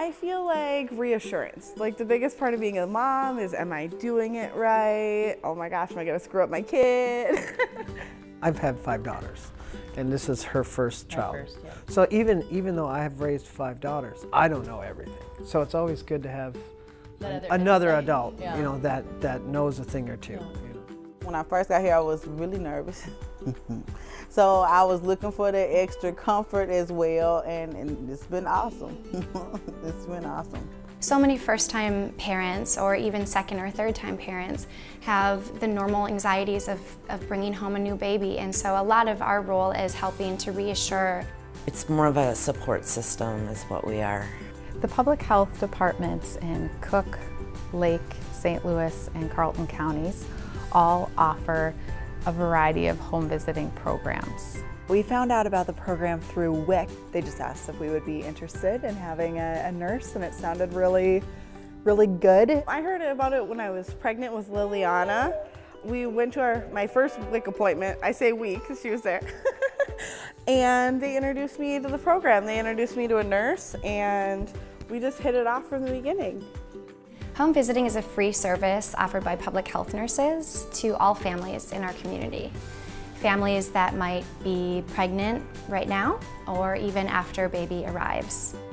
I feel like reassurance. Like the biggest part of being a mom is, am I doing it right? Oh my gosh, am I gonna screw up my kid? I've had 5 daughters, and this is her first child. Yeah. So even though I have raised 5 daughters, I don't know everything. So it's always good to have another adult, yeah. you know, that knows a thing or two. Yeah. You know. When I first got here, I was really nervous. So I was looking for the extra comfort as well, and it's been awesome. It's been awesome. So many first-time parents or even second or third-time parents have the normal anxieties of bringing home a new baby, and so a lot of our role is helping to reassure. It's more of a support system is what we are. The public health departments in Cook, Lake, St. Louis, and Carlton counties all offer a variety of home visiting programs. We found out about the program through WIC. They just asked if we would be interested in having a nurse, and it sounded really good. I heard about it when I was pregnant with Liliana. We went to my first WIC appointment. I say we because she was there. And they introduced me to the program. They introduced me to a nurse, and we just hit it off from the beginning. Home visiting is a free service offered by public health nurses to all families in our community. Families that might be pregnant right now or even after baby arrives.